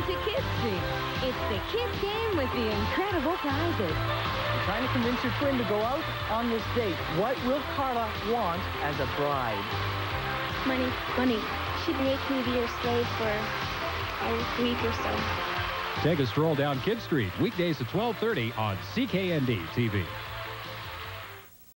to Kidstreet. It's the kids game with the incredible prizes. You're trying to convince your twin to go out on this date. What will Carla want as a bride? Money. Money. She'd make me be her slave for a week or so. Take a stroll down Kidstreet, weekdays at 12:30 on CKND TV.